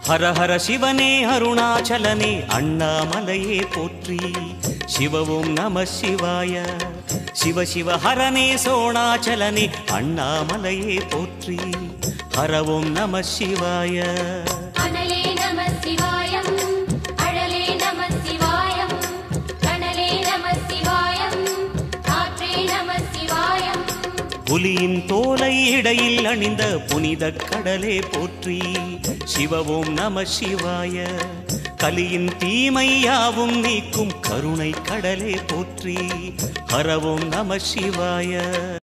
हर हर शिवने अरुणाचलने अण्णामलये pottery Shiv ओं नमः शिवाय शिव शिव हरने सोणाचलने अण्णामलये पोट्री हर ओं नमः शिवाय अनले नमः शिवाय अडले नमः शिवाय कनले नमः शिवाय कात्रे नमः शिवाय புலியின் தோலை இடையில் அணிந்த புனித கடலே போற்றி சிவ ஓம் நம சிவாய கலியின் தீமை யாவும் நீக்கும் கருணை கடலே போற்றி ஹர ஓம் நம சிவாய